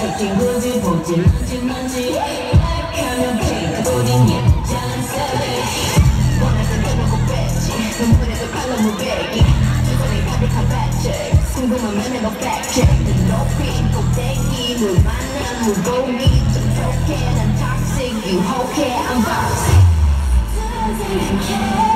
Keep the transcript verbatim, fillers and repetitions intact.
친구들 보지 만지 만지 하면 케이크 우린 예전한 savage 원해서 대놓고 뺐지 눈물에도 칼로 무배기 두 손에 가득한 배치 궁금하면 해봐 팩트check 높이 꼭대기 물 만난 물고기 좀 촉해 난 toxic 유혹해 I'm toxic Doesn't care